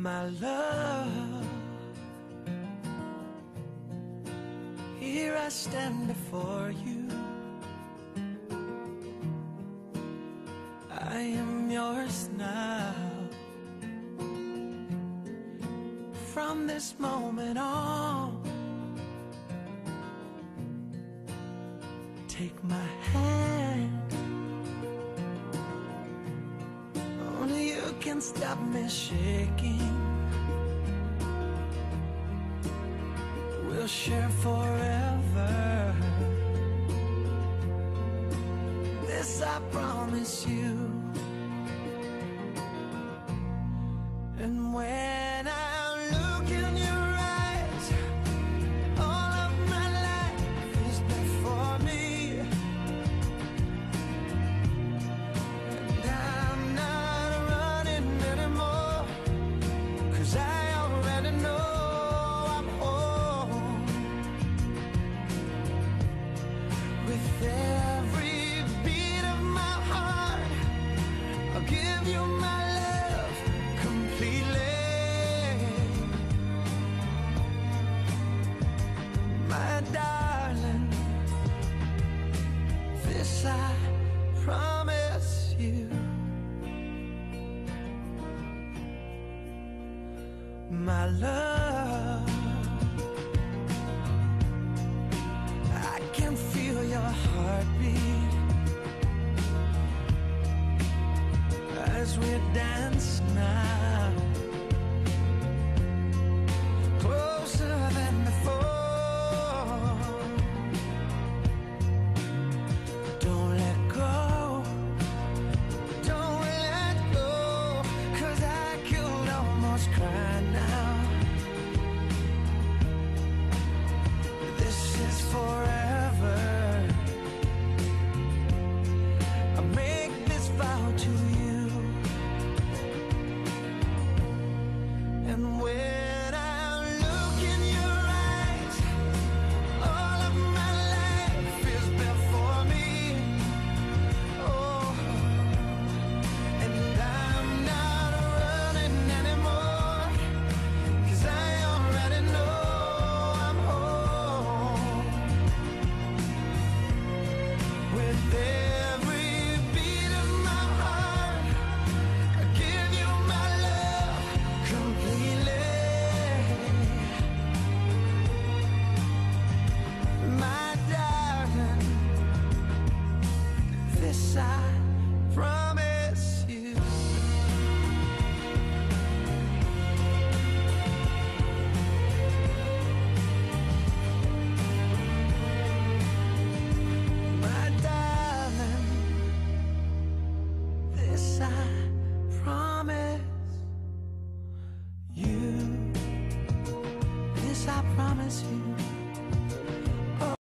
My love, here I stand before you. I am yours now. From this moment on, take my hand. Only you can stop me shaking. We'll share forever. This I promise you. And when I look in your eyes, all of my life is before me. And I'm not running anymore, 'cause I already know I'm home. With every beat of my heart, I'll give you my love completely. My darling, this I promise you. My love, I can feel your heartbeat as we dance now, closer than before. Don't let go, don't let go, 'cause I could almost cry now. This is forever. I make this vow to you. And when I look in your eyes, all of my life is before me. Oh, and I'm not running anymore, 'cause I already know I'm home. With every beat of my heart, I give you my love completely. My darling, this I promise you. My darling, this I promise you. This I promise you.